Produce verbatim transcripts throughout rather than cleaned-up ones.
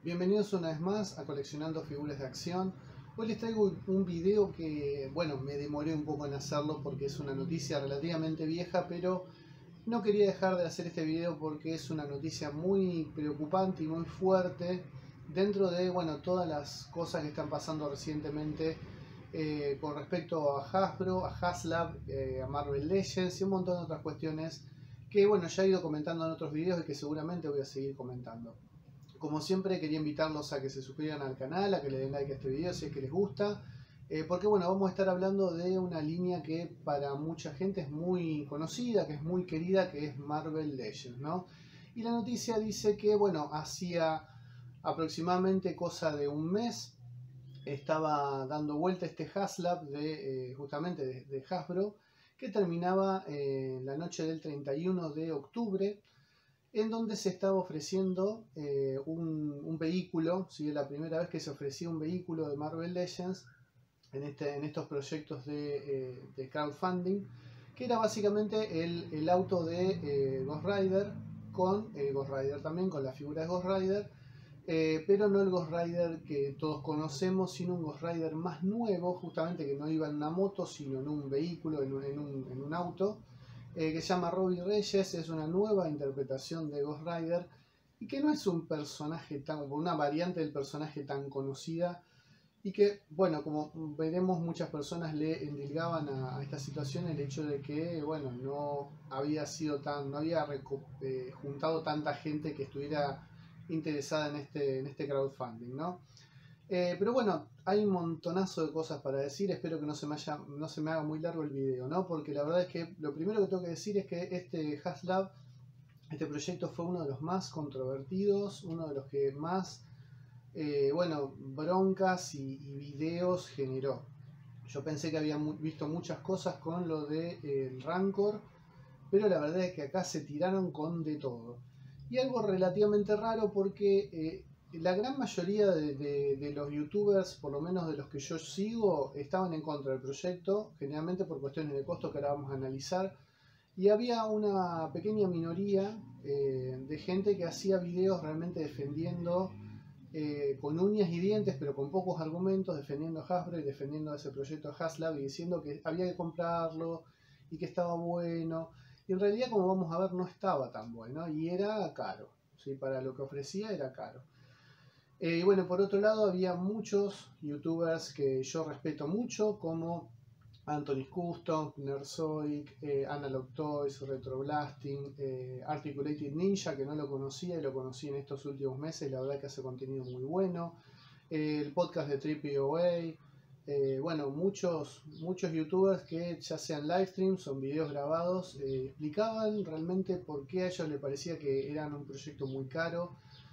Bienvenidos una vez más a Coleccionando Figuras de Acción. Hoy les traigo un video que, bueno, me demoré un poco en hacerlo porque es una noticia relativamente vieja, pero no quería dejar de hacer este video porque es una noticia muy preocupante y muy fuerte dentro de, bueno, todas las cosas que están pasando recientemente eh, con respecto a Hasbro, a HasLab, eh, a Marvel Legends y un montón de otras cuestiones que, bueno, ya he ido comentando en otros videos y que seguramente voy a seguir comentando. Como siempre, quería invitarlos a que se suscriban al canal, a que le den like a este video si es que les gusta, eh, porque bueno, vamos a estar hablando de una línea que para mucha gente es muy conocida, que es muy querida, que es Marvel Legends, ¿no? Y la noticia dice que, bueno, hacía aproximadamente cosa de un mes estaba dando vuelta este HasLab de, eh, justamente de, de Hasbro, que terminaba eh, la noche del treinta y uno de octubre, en donde se estaba ofreciendo eh, un, un vehículo, ¿sí? La primera vez que se ofrecía un vehículo de Marvel Legends en, este, en estos proyectos de, eh, de crowdfunding, que era básicamente el, el auto de eh, Ghost Rider, con eh, Ghost Rider también, con la figura de Ghost Rider, eh, pero no el Ghost Rider que todos conocemos, sino un Ghost Rider más nuevo, justamente que no iba en una moto, sino en un vehículo, en un, en un, en un auto, Eh, que se llama Robbie Reyes. Es una nueva interpretación de Ghost Rider y que no es un personaje tan, una variante del personaje tan conocida, y que, bueno, como veremos, muchas personas le endilgaban a, a esta situación el hecho de que, bueno, no había sido tan, no había eh, juntado tanta gente que estuviera interesada en este, en este crowdfunding, ¿no? Eh, pero bueno, hay un montonazo de cosas para decir. Espero que no se me haya, no se me haga muy largo el video, ¿no? Porque la verdad es que lo primero que tengo que decir es que este HasLab, este proyecto, fue uno de los más controvertidos, uno de los que más, eh, bueno, broncas y, y videos generó. Yo pensé que había mu visto muchas cosas con lo de eh, el Rancor, pero la verdad es que acá se tiraron con de todo. Y algo relativamente raro porque eh, la gran mayoría de, de, de los youtubers, por lo menos de los que yo sigo, estaban en contra del proyecto, generalmente por cuestiones de costo que ahora vamos a analizar. Y había una pequeña minoría eh, de gente que hacía videos realmente defendiendo eh, con uñas y dientes, pero con pocos argumentos, defendiendo a Hasbro y defendiendo ese proyecto de HasLab y diciendo que había que comprarlo y que estaba bueno. Y en realidad, como vamos a ver, no estaba tan bueno y era caro, ¿sí? Para lo que ofrecía era caro. Eh, y bueno, por otro lado, había muchos youtubers que yo respeto mucho, como Anthony Custom, Nerzoic, eh, Analog Toys, Retroblasting, eh, Articulated Ninja, que no lo conocía y lo conocí en estos últimos meses, la verdad que hace contenido muy bueno. Eh, el podcast de Trippy Away. Eh, bueno, muchos, muchos youtubers que, ya sean live streams o videos grabados, eh, explicaban realmente por qué a ellos les parecía que eran un proyecto muy caro,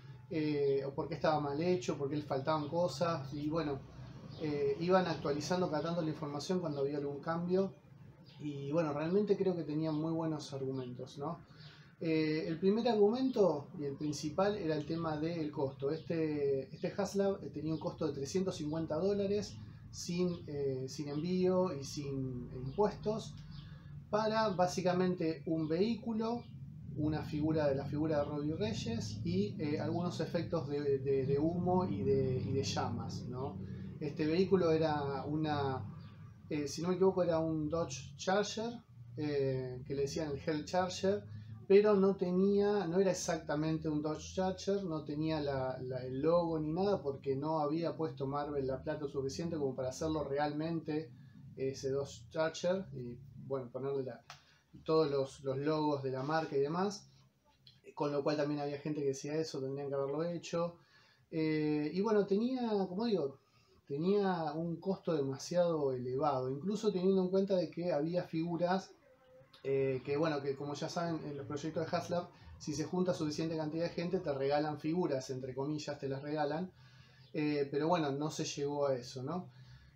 eh, o por qué estaba mal hecho, por qué les faltaban cosas, y bueno, eh, iban actualizando, catando la información cuando había algún cambio, y bueno, realmente creo que tenían muy buenos argumentos, ¿no? Eh, el primer argumento y el principal era el tema del costo. Este, este HasLab tenía un costo de trescientos cincuenta dólares sin, eh, sin envío y sin impuestos, para básicamente un vehículo, una figura de la figura de Robbie Reyes y eh, algunos efectos de, de, de humo y de, y de llamas, ¿no? Este vehículo era una, eh, si no me equivoco, era un Dodge Charger, eh, que le decían el Hell Charger, pero no tenía, no era exactamente un Dodge Charger, no tenía la, la, el logo ni nada, porque no había puesto Marvel la plata suficiente como para hacerlo realmente ese Dodge Charger, y bueno, ponerle la, todos los, los logos de la marca y demás, con lo cual también había gente que decía eso, tendrían que haberlo hecho. Eh, y bueno, tenía, como digo, tenía un costo demasiado elevado, incluso teniendo en cuenta de que había figuras eh, que, bueno, que como ya saben, en los proyectos de HasLab, si se junta suficiente cantidad de gente, te regalan figuras, entre comillas, te las regalan, eh, pero bueno, no se llegó a eso, ¿no?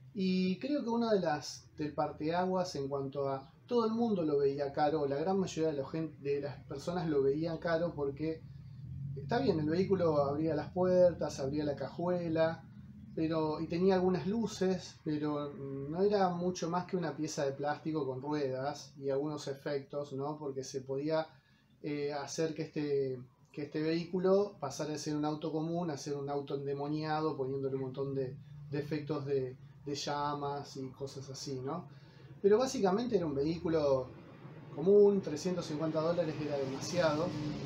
Y creo que una de las del parteaguas en cuanto a todo el mundo lo veía caro, la gran mayoría de, la gente, de las personas lo veían caro, porque está bien, el vehículo abría las puertas, abría la cajuela, pero, y tenía algunas luces, pero no era mucho más que una pieza de plástico con ruedas y algunos efectos, ¿no? Porque se podía eh, hacer que este, que que este vehículo pasara de ser un auto común a ser un auto endemoniado, poniéndole un montón de, de efectos de, de llamas y cosas así, ¿no? Pero básicamente era un vehículo común, trescientos cincuenta dólares era demasiado.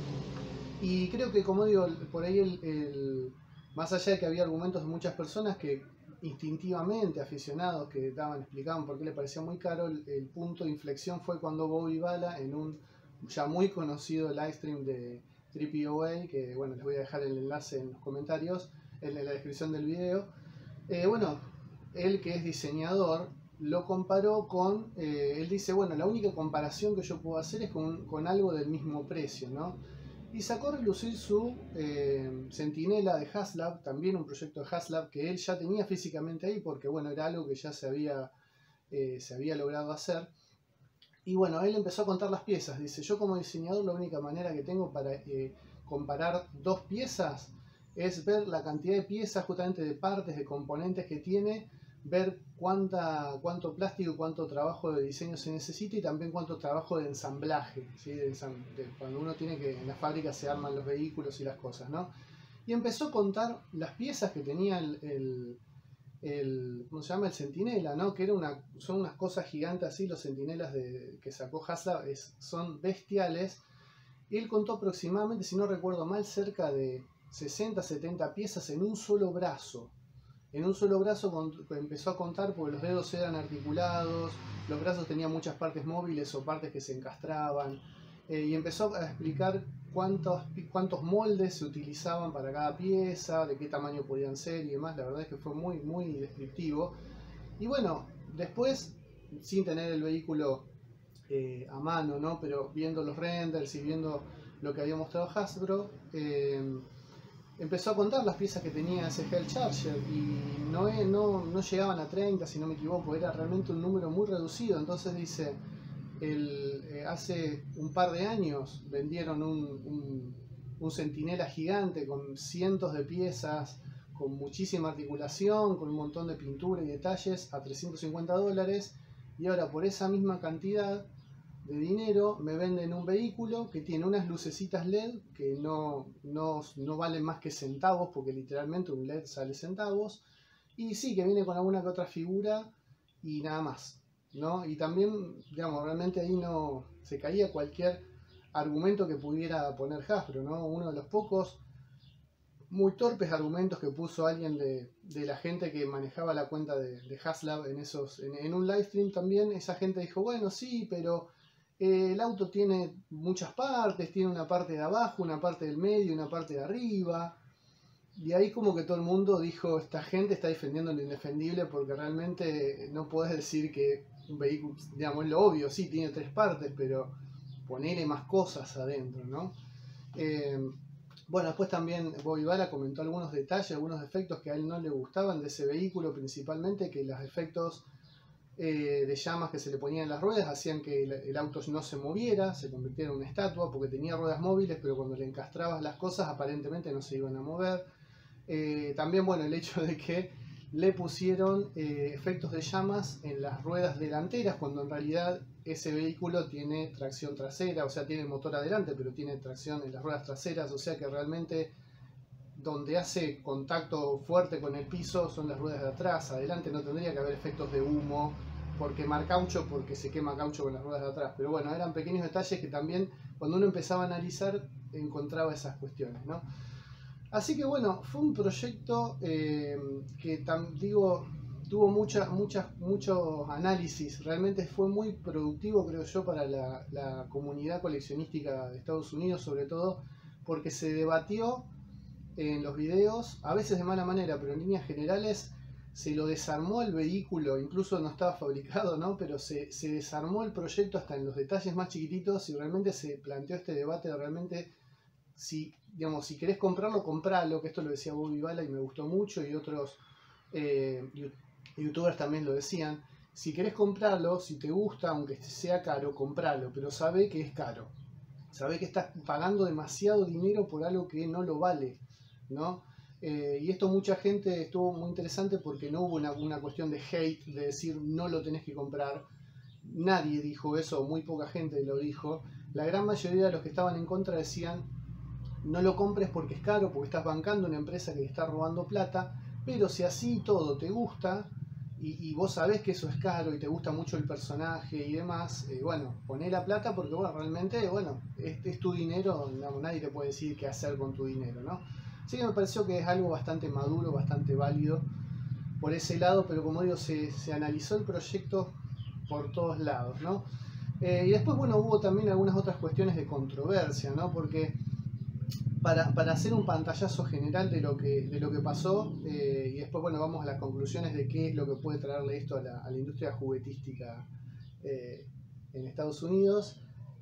Y creo que, como digo, por ahí el, el, más allá de que había argumentos de muchas personas que instintivamente, aficionados, que daban, explicaban por qué le parecía muy caro, el, el punto de inflexión fue cuando Bobby Bala, en un ya muy conocido livestream de tres P O A, que bueno, les voy a dejar el enlace en los comentarios, en la descripción del video, eh, bueno, él que es diseñador, lo comparó con, eh, él dice, bueno, la única comparación que yo puedo hacer es con, con algo del mismo precio, ¿no? Y sacó a relucir su eh, Centinela de Haslab, también un proyecto de Haslab que él ya tenía físicamente ahí, porque bueno, era algo que ya se había, eh, se había logrado hacer. Y bueno, él empezó a contar las piezas. Dice, yo como diseñador la única manera que tengo para eh, comparar dos piezas es ver la cantidad de piezas, justamente de partes, de componentes que tiene, ver cuánta, cuánto plástico y cuánto trabajo de diseño se necesita y también cuánto trabajo de ensamblaje, ¿sí? de ensam de cuando uno tiene que, en la fábrica se arman los vehículos y las cosas, ¿no? Y empezó a contar las piezas que tenía el, el, el ¿cómo se llama? El Centinela, ¿no? Que era una, son unas cosas gigantes así, los Centinelas de, que sacó Haslab es, son bestiales. Y él contó aproximadamente, si no recuerdo mal, cerca de sesenta, setenta piezas en un solo brazo. En un solo brazo con, empezó a contar porque los dedos eran articulados, los brazos tenían muchas partes móviles o partes que se encastraban, eh, y empezó a explicar cuántos, cuántos moldes se utilizaban para cada pieza, de qué tamaño podían ser y demás. La verdad es que fue muy, muy descriptivo. Y bueno, después, sin tener el vehículo eh, a mano, ¿no? Pero viendo los renders y viendo lo que había mostrado Hasbro, eh, empezó a contar las piezas que tenía ese Hell Charger y no, no, no llegaban a treinta, si no me equivoco, era realmente un número muy reducido. Entonces dice, el, eh, hace un par de años vendieron un, un, un Centinela gigante con cientos de piezas, con muchísima articulación, con un montón de pintura y detalles a trescientos cincuenta dólares, y ahora por esa misma cantidad de dinero me venden un vehículo que tiene unas lucecitas L E D que no, no, no valen más que centavos, porque literalmente un L E D sale centavos, y sí, que viene con alguna que otra figura y nada más, ¿no? Y también, digamos, realmente ahí no se caía cualquier argumento que pudiera poner Hasbro, ¿no? Uno de los pocos muy torpes argumentos que puso alguien de, de la gente que manejaba la cuenta de, de Haslab en, esos, en, en un livestream también. Esa gente dijo, bueno, sí, pero el auto tiene muchas partes, tiene una parte de abajo, una parte del medio, una parte de arriba. Y ahí como que todo el mundo dijo, esta gente está defendiendo lo indefendible, porque realmente no podés decir que un vehículo, digamos, es lo obvio, sí, tiene tres partes, pero ponerle más cosas adentro, ¿no? Eh, bueno, después también Bobby Bala comentó algunos detalles, algunos defectos que a él no le gustaban de ese vehículo, principalmente que los efectos Eh, de llamas que se le ponían en las ruedas hacían que el, el auto no se moviera, se convirtiera en una estatua, porque tenía ruedas móviles, pero cuando le encastrabas las cosas aparentemente no se iban a mover. Eh, también, bueno, el hecho de que le pusieron eh, efectos de llamas en las ruedas delanteras, cuando en realidad ese vehículo tiene tracción trasera, o sea, tiene motor adelante, pero tiene tracción en las ruedas traseras, o sea que realmente donde hace contacto fuerte con el piso son las ruedas de atrás. Adelante no tendría que haber efectos de humo por quemar caucho, porque se quema caucho con las ruedas de atrás. Pero bueno, eran pequeños detalles que también cuando uno empezaba a analizar encontraba esas cuestiones, ¿no? Así que bueno, fue un proyecto eh, que tam, digo, tuvo mucha, muchas, muchos análisis. Realmente fue muy productivo, creo yo, para la, la comunidad coleccionística de Estados Unidos, sobre todo porque se debatió en los videos, a veces de mala manera, pero en líneas generales se lo desarmó el vehículo, incluso no estaba fabricado, ¿no? Pero se, se desarmó el proyecto hasta en los detalles más chiquititos y realmente se planteó este debate de realmente, si, digamos, si querés comprarlo, compralo, que esto lo decía Bobby Bala y me gustó mucho, y otros eh, youtubers también lo decían. Si querés comprarlo, si te gusta, aunque sea caro, compralo, pero sabe que es caro. Sabe que estás pagando demasiado dinero por algo que no lo vale, ¿no? Eh, y esto mucha gente estuvo muy interesante porque no hubo una, una cuestión de hate, de decir no lo tenés que comprar. Nadie dijo eso, muy poca gente lo dijo. La gran mayoría de los que estaban en contra decían no lo compres porque es caro, porque estás bancando una empresa que te está robando plata, pero si así todo te gusta y, y vos sabés que eso es caro y te gusta mucho el personaje y demás, eh, bueno, poné la plata porque bueno, realmente, bueno, es, es tu dinero, no, nadie te puede decir qué hacer con tu dinero, ¿no? Así que me pareció que es algo bastante maduro, bastante válido por ese lado, pero como digo, se, se analizó el proyecto por todos lados, ¿no? Eh, y después, bueno, hubo también algunas otras cuestiones de controversia, ¿no? Porque para, para hacer un pantallazo general de lo que, de lo que pasó, eh, y después, bueno, vamos a las conclusiones de qué es lo que puede traerle esto a la, a la industria juguetística eh, en Estados Unidos.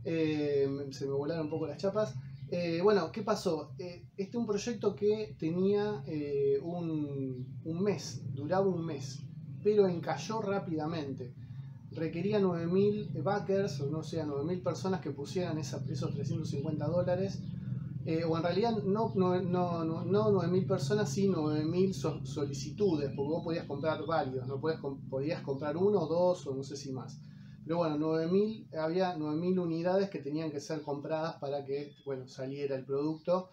Eh, se me volaron un poco las chapas. Eh, bueno, ¿qué pasó? Eh, este es un proyecto que tenía eh, un, un mes, duraba un mes, pero encalló rápidamente. Requería nueve mil backers, o no sé, nueve mil personas que pusieran esa, esos trescientos cincuenta dólares. Eh, o en realidad no, no, no, no, no nueve mil personas, sí nueve mil so, solicitudes, porque vos podías comprar varios, no podías, podías comprar uno o dos, o no sé si más. Pero bueno, nueve mil, había nueve mil unidades que tenían que ser compradas para que, bueno, saliera el producto.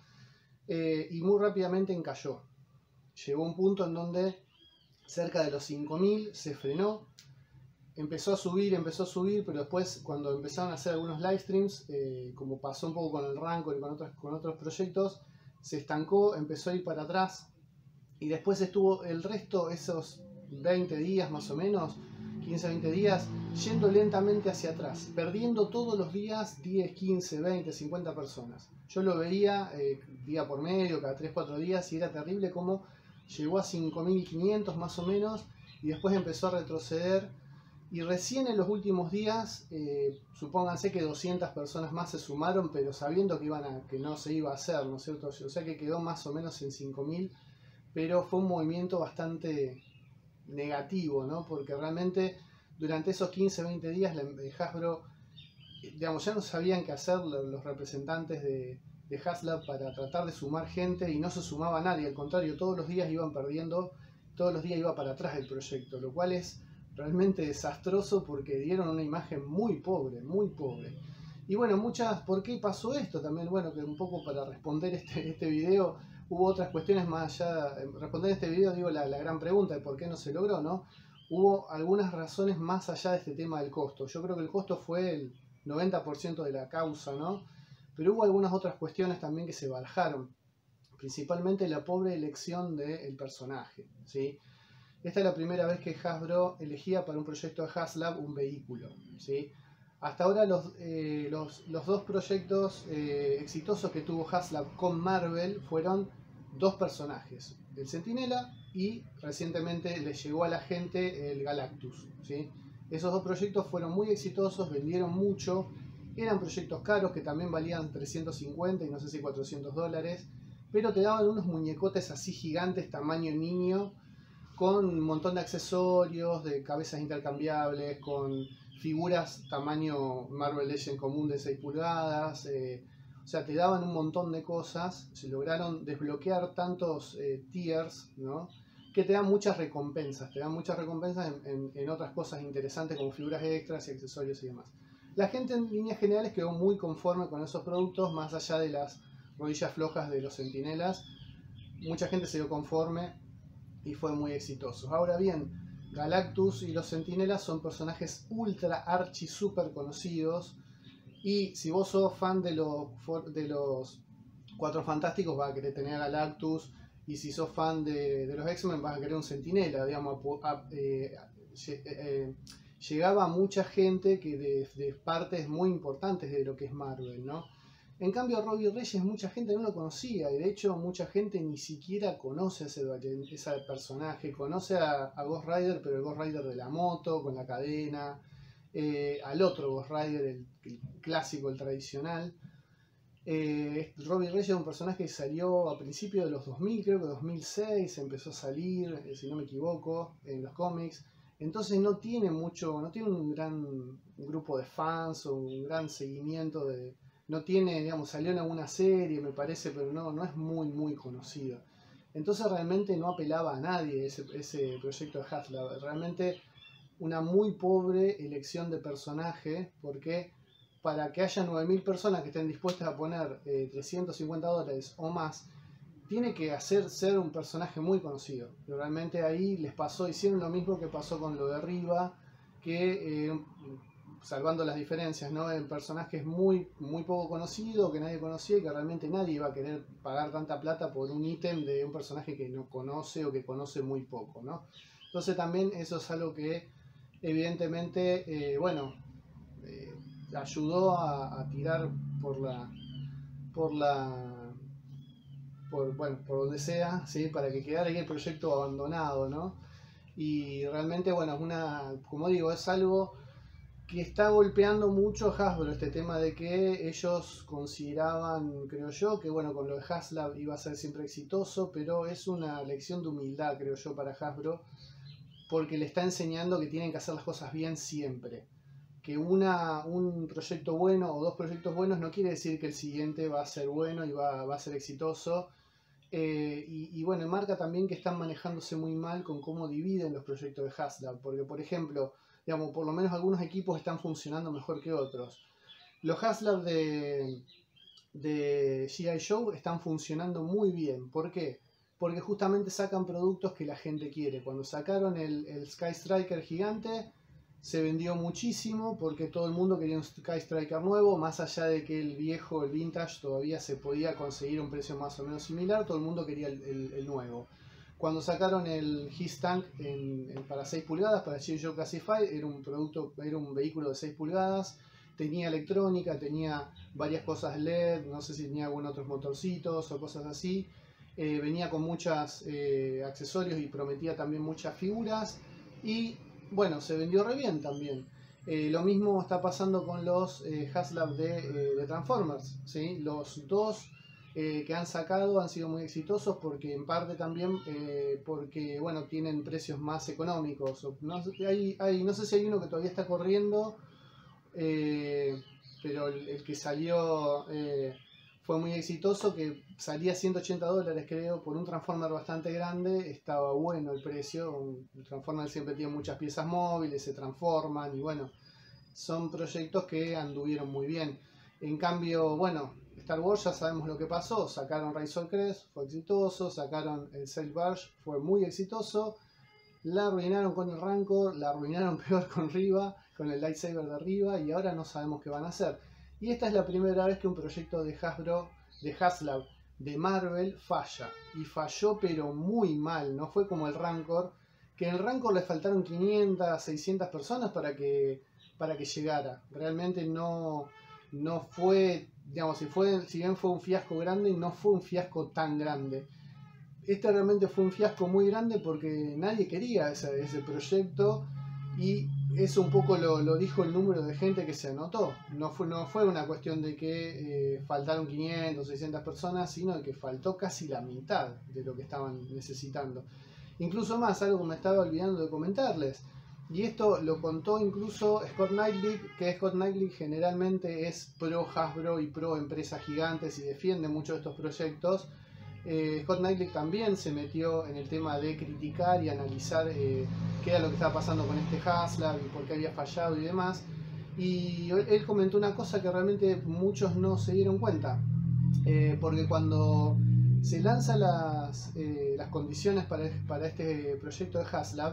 Eh, y muy rápidamente encalló. Llegó un punto en donde cerca de los cinco mil se frenó. Empezó a subir, empezó a subir, pero después cuando empezaron a hacer algunos live streams, eh, como pasó un poco con el Rancor y con otros, con otros proyectos, se estancó, empezó a ir para atrás y después estuvo el resto, esos veinte días más o menos, quince a veinte días, yendo lentamente hacia atrás, perdiendo todos los días diez, quince, veinte, cincuenta personas. Yo lo veía eh, día por medio, cada tres, cuatro días, y era terrible como llegó a cinco mil quinientos más o menos y después empezó a retroceder. Y recién en los últimos días, eh, supónganse que doscientas personas más se sumaron, pero sabiendo que, iban a, que no se iba a hacer, ¿no es cierto? O sea que quedó más o menos en cinco mil, pero fue un movimiento bastante negativo, ¿no? Porque realmente durante esos quince, veinte días Hasbro, digamos, ya no sabían qué hacer los representantes de, de HasLab para tratar de sumar gente y no se sumaba nadie, al contrario, todos los días iban perdiendo, todos los días iba para atrás el proyecto, lo cual es realmente desastroso porque dieron una imagen muy pobre, muy pobre. Y bueno, muchas, ¿por qué pasó esto? También, bueno, que un poco para responder este, este video, hubo otras cuestiones más allá, responder este video, digo, la, la gran pregunta de por qué no se logró, ¿no? Hubo algunas razones más allá de este tema del costo. Yo creo que el costo fue el noventa por ciento de la causa, ¿no? Pero hubo algunas otras cuestiones también que se barajaron, principalmente la pobre elección del personaje, ¿sí? Esta es la primera vez que Hasbro elegía para un proyecto de HasLab un vehículo, ¿sí? Hasta ahora los, eh, los, los dos proyectos eh, exitosos que tuvo HasLab con Marvel fueron dos personajes, el Centinela y recientemente le llegó a la gente el Galactus, ¿sí? Esos dos proyectos fueron muy exitosos, vendieron mucho, eran proyectos caros que también valían trescientos cincuenta y no sé si cuatrocientos dólares, pero te daban unos muñecotes así gigantes, tamaño niño, con un montón de accesorios, de cabezas intercambiables, con figuras tamaño Marvel Legends común de seis pulgadas, eh, o sea, te daban un montón de cosas, se lograron desbloquear tantos eh, tiers, ¿no? Que te dan muchas recompensas, te dan muchas recompensas en, en, en otras cosas interesantes como figuras extras y accesorios y demás. La gente en líneas generales quedó muy conforme con esos productos, más allá de las rodillas flojas de los centinelas, mucha gente se dio conforme y fue muy exitoso. Ahora bien, Galactus y los Centinelas son personajes ultra archi super conocidos y si vos sos fan de los, de los Cuatro Fantásticos vas a querer tener a Galactus y si sos fan de, de los X-Men vas a querer un Centinela, digamos, a, a, eh, eh, llegaba a mucha gente que de, de partes muy importantes de lo que es Marvel, ¿no? En cambio, Robbie Reyes mucha gente no lo conocía y de hecho mucha gente ni siquiera conoce a ese, ese personaje, conoce a, a Ghost Rider, pero el Ghost Rider de la moto, con la cadena, eh, al otro Ghost Rider, el, el clásico, el tradicional. Eh, Robbie Reyes es un personaje que salió a principios de los dos mil, creo que dos mil seis empezó a salir, eh, si no me equivoco, en los cómics. Entonces no tiene mucho, no tiene un gran grupo de fans o un gran seguimiento de... No tiene, digamos, salió en alguna serie, me parece, pero no, no es muy, muy conocido. Entonces realmente no apelaba a nadie ese, ese proyecto de HasLab. Realmente una muy pobre elección de personaje, porque para que haya nueve mil personas que estén dispuestas a poner eh, trescientos cincuenta dólares o más, tiene que hacer ser un personaje muy conocido. Pero realmente ahí les pasó, hicieron lo mismo que pasó con lo de Riva, que eh, salvando las diferencias, ¿no? El personaje es muy, muy poco conocido, que nadie conocía y que realmente nadie iba a querer pagar tanta plata por un ítem de un personaje que no conoce o que conoce muy poco, ¿no? Entonces también eso es algo que evidentemente, eh, bueno, eh, ayudó a, a tirar por la, por la, por, bueno, por donde sea, ¿sí? Para que quedara ahí el proyecto abandonado, ¿no? Y realmente, bueno, es una, como digo, es algo que está golpeando mucho a Hasbro, este tema de que ellos consideraban, creo yo, que bueno, con lo de HasLab iba a ser siempre exitoso, pero es una lección de humildad, creo yo, para Hasbro, porque le está enseñando que tienen que hacer las cosas bien siempre. Que una, un proyecto bueno o dos proyectos buenos no quiere decir que el siguiente va a ser bueno y va, va a ser exitoso. Eh, y, y bueno, marca también que están manejándose muy mal con cómo dividen los proyectos de HasLab, porque por ejemplo, digamos, por lo menos algunos equipos están funcionando mejor que otros. Los HasLab de, de G I. Joe están funcionando muy bien. ¿Por qué? Porque justamente sacan productos que la gente quiere. Cuando sacaron el, el Sky Striker gigante, se vendió muchísimo porque todo el mundo quería un Sky Striker nuevo, más allá de que el viejo, el vintage, todavía se podía conseguir un precio más o menos similar, todo el mundo quería el, el, el nuevo. Cuando sacaron el His Tank en, en, para seis pulgadas, para G I. Joe Classified, era un producto, era un vehículo de seis pulgadas, tenía electrónica, tenía varias cosas L E D, no sé si tenía algunos otros motorcitos o cosas así. Eh, venía con muchos eh, accesorios y prometía también muchas figuras. Y bueno, se vendió re bien también. Eh, lo mismo está pasando con los eh, HasLab de, eh, de Transformers, ¿sí? Los dos eh, que han sacado han sido muy exitosos porque en parte también eh, porque bueno, tienen precios más económicos. No, hay, hay, no sé si hay uno que todavía está corriendo, eh, pero el, el que salió eh, fue muy exitoso, que salía ciento ochenta dólares creo, por un Transformer bastante grande. Estaba bueno el precio. Un Transformer siempre tiene muchas piezas móviles, se transforman y bueno, son proyectos que anduvieron muy bien. En cambio, bueno, Star Wars ya sabemos lo que pasó. Sacaron Razor Crest, fue exitoso. Sacaron el Sail Barge, fue muy exitoso. La arruinaron con el Rancor, la arruinaron peor con Riva, con el lightsaber de Riva, y ahora no sabemos qué van a hacer. Y esta es la primera vez que un proyecto de Hasbro, de HasLab, de Marvel falla. Y falló pero muy mal, no fue como el Rancor, que en el Rancor le faltaron quinientas, seiscientas personas para que, para que llegara. Realmente no, no fue, digamos, si, fue, si bien fue un fiasco grande, no fue un fiasco tan grande. Este realmente fue un fiasco muy grande porque nadie quería ese, ese proyecto, y eso un poco lo, lo dijo el número de gente que se anotó. No fue, no fue una cuestión de que eh, faltaron quinientas, seiscientas personas, sino de que faltó casi la mitad de lo que estaban necesitando. Incluso más, algo que me estaba olvidando de comentarles, y esto lo contó incluso Scott Knightley, que Scott Knightley generalmente es pro Hasbro y pro empresas gigantes y defiende mucho estos proyectos. Eh, Scott Knightley también se metió en el tema de criticar y analizar eh, qué era lo que estaba pasando con este HasLab y por qué había fallado y demás. Y él comentó una cosa que realmente muchos no se dieron cuenta. Eh, porque cuando se lanzan las, eh, las condiciones para, para este proyecto de HasLab,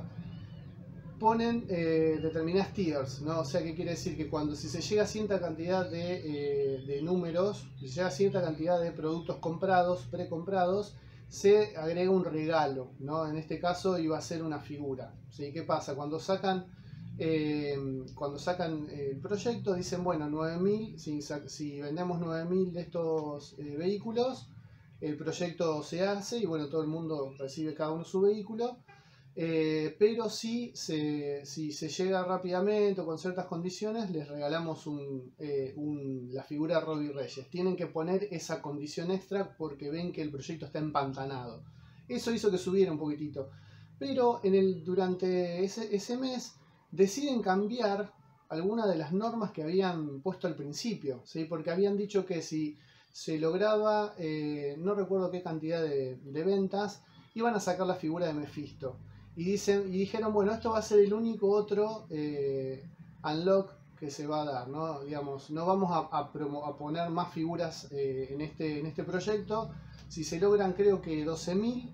ponen eh, determinadas tiers, ¿no? O sea, ¿qué quiere decir? Que cuando si se llega a cierta cantidad de, eh, de números, si se llega a cierta cantidad de productos comprados, precomprados, se agrega un regalo, ¿no? En este caso iba a ser una figura, ¿sí? ¿Qué pasa? Cuando sacan, eh, cuando sacan el proyecto, dicen, bueno, nueve mil, si, si vendemos nueve mil de estos eh, vehículos, el proyecto se hace y bueno, todo el mundo recibe cada uno su vehículo. Eh, pero si se, si se llega rápidamente o con ciertas condiciones, les regalamos un, eh, un, la figura de Robbie Reyes. Tienen que poner esa condición extra porque ven que el proyecto está empantanado. Eso hizo que subiera un poquitito. Pero en el, durante ese, ese mes deciden cambiar algunas de las normas que habían puesto al principio, ¿sí? Porque habían dicho que si se lograba, eh, no recuerdo qué cantidad de, de ventas, iban a sacar la figura de Mephisto. Y, dicen, y dijeron, bueno, esto va a ser el único otro eh, unlock que se va a dar, ¿no? Digamos, no vamos a, a, promo, a poner más figuras eh, en, este, en este proyecto. Si se logran, creo que doce mil,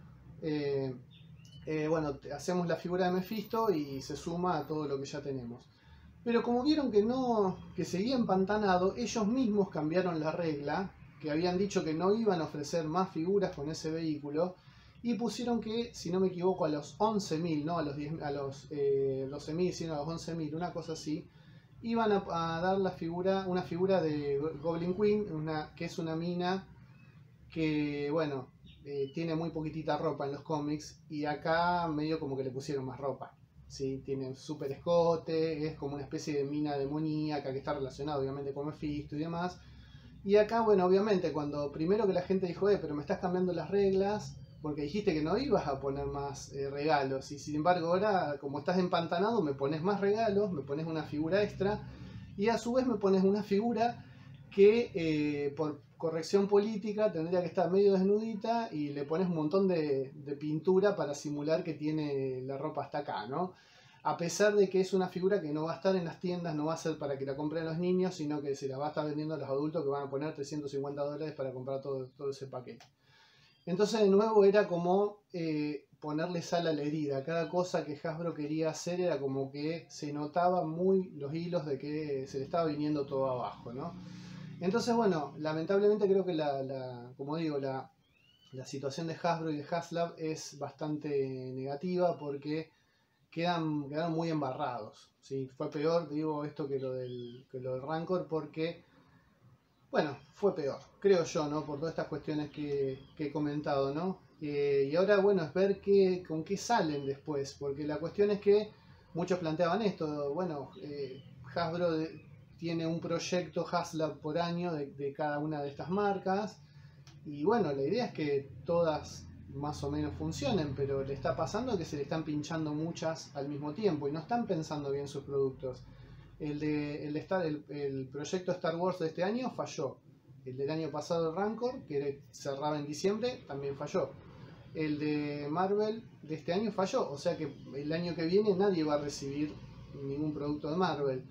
eh, eh, bueno, hacemos la figura de Mephisto y se suma a todo lo que ya tenemos. Pero como vieron que no, que seguía empantanado, ellos mismos cambiaron la regla, que habían dicho que no iban a ofrecer más figuras con ese vehículo, y pusieron que, si no me equivoco, a los once mil, no a los, diez, a los eh, doce mil, sino a los once mil, una cosa así, iban a, a dar la figura, una figura de Goblin Queen, una, que es una mina que, bueno, eh, tiene muy poquitita ropa en los cómics, y acá medio como que le pusieron más ropa. ¿Sí? Tiene un super escote, es como una especie de mina demoníaca que está relacionada obviamente con Mephisto y demás. Y acá, bueno, obviamente, cuando primero que la gente dijo, eh, pero me estás cambiando las reglas, porque dijiste que no ibas a poner más eh, regalos, y sin embargo ahora, como estás empantanado, me pones más regalos, me pones una figura extra, y a su vez me pones una figura que eh, por corrección política tendría que estar medio desnudita, y le pones un montón de, de pintura para simular que tiene la ropa hasta acá, ¿no? A pesar de que es una figura que no va a estar en las tiendas, no va a ser para que la compren los niños, sino que se la va a estar vendiendo a los adultos que van a poner trescientos cincuenta dólares para comprar todo, todo ese paquete. Entonces de nuevo era como eh, ponerle sal a la herida. Cada cosa que Hasbro quería hacer era como que se notaba muy los hilos de que se le estaba viniendo todo abajo, ¿no? Entonces, bueno, lamentablemente creo que la, la como digo, la, la situación de Hasbro y de HasLab es bastante negativa porque quedan, quedaron muy embarrados, ¿sí? Fue peor, digo esto, que lo del, que lo del Rancor porque, bueno, fue peor, creo yo, ¿no? Por todas estas cuestiones que, que he comentado, ¿no? Eh, y ahora, bueno, es ver qué, con qué salen después, porque la cuestión es que muchos planteaban esto, bueno, eh, Hasbro de, tiene un proyecto HasLab por año de, de cada una de estas marcas, y bueno, la idea es que todas más o menos funcionen, pero le está pasando que se le están pinchando muchas al mismo tiempo y no están pensando bien sus productos. El, de, el, de Star, el, el proyecto Star Wars de este año falló. El del año pasado, el Rancor, que cerraba en diciembre, también falló. El de Marvel de este año falló, o sea que el año que viene nadie va a recibir ningún producto de Marvel.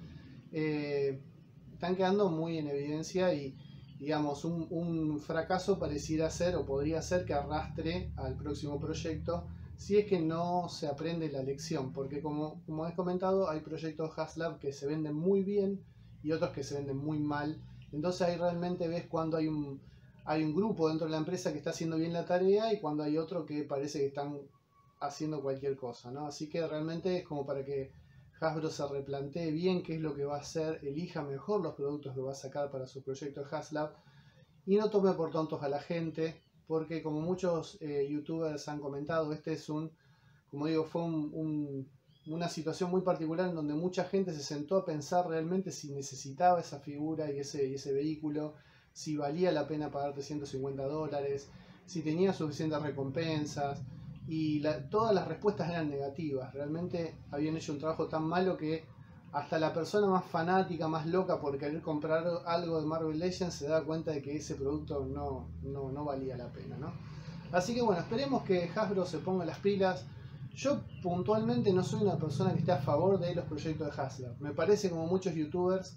Eh, están quedando muy en evidencia y, digamos, un, un fracaso pareciera ser o podría ser que arrastre al próximo proyecto si es que no se aprende la lección, porque como, como he comentado, hay proyectos HasLab que se venden muy bien y otros que se venden muy mal. Entonces ahí realmente ves cuando hay un, hay un grupo dentro de la empresa que está haciendo bien la tarea y cuando hay otro que parece que están haciendo cualquier cosa, ¿no? Así que realmente es como para que Hasbro se replantee bien qué es lo que va a hacer, elija mejor los productos que va a sacar para su proyecto HasLab y no tome por tontos a la gente, porque como muchos eh, youtubers han comentado, este es un, como digo, fue un, un, una situación muy particular en donde mucha gente se sentó a pensar realmente si necesitaba esa figura y ese, y ese vehículo, si valía la pena pagar trescientos cincuenta dólares, si tenía suficientes recompensas, y la, todas las respuestas eran negativas. Realmente habían hecho un trabajo tan malo que hasta la persona más fanática, más loca por querer comprar algo de Marvel Legends se da cuenta de que ese producto no, no, no valía la pena, ¿no? Así que bueno, esperemos que Hasbro se ponga las pilas. Yo puntualmente no soy una persona que esté a favor de los proyectos de HasLab. Me parece, como muchos youtubers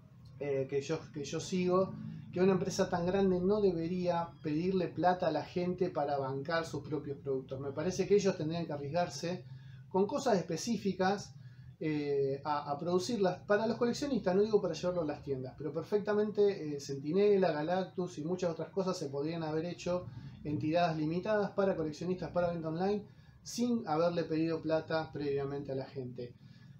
eh, que, yo, que yo sigo, que una empresa tan grande no debería pedirle plata a la gente para bancar sus propios productos. Me parece que ellos tendrían que arriesgarse con cosas específicas eh, a, a producirlas para los coleccionistas, no digo para llevarlo a las tiendas, pero perfectamente eh, Centinela, Galactus y muchas otras cosas se podrían haber hecho en tiradas limitadas para coleccionistas, para venta online, sin haberle pedido plata previamente a la gente.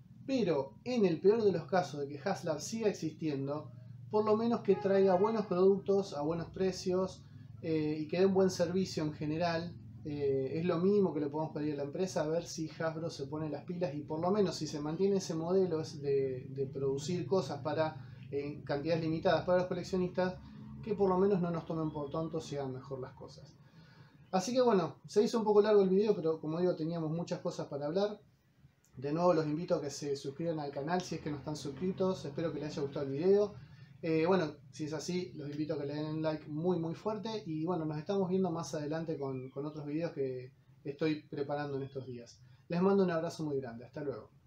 Pero en el peor de los casos de que HasLab siga existiendo, por lo menos que traiga buenos productos a buenos precios eh, y que dé un buen servicio en general. Eh, es lo mínimo que le podemos pedir a la empresa, a ver si Hasbro se pone las pilas y por lo menos si se mantiene ese modelo de, de producir cosas para en cantidades limitadas para los coleccionistas, que por lo menos no nos tomen por tontos y hagan mejor las cosas. Así que bueno, se hizo un poco largo el video, pero como digo, teníamos muchas cosas para hablar. De nuevo los invito a que se suscriban al canal si es que no están suscritos. Espero que les haya gustado el video. Eh, bueno, si es así, los invito a que le den un like muy muy fuerte. Y bueno, nos estamos viendo más adelante con, con otros videos que estoy preparando en estos días. Les mando un abrazo muy grande. Hasta luego.